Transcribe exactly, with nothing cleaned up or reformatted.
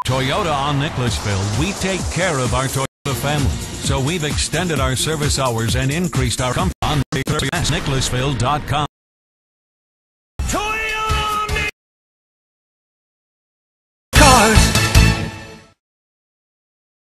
Toyota on Nicholasville, we take care of our Toyota family. So we've extended our service hours and increased our comfort on Nicholasville dot com.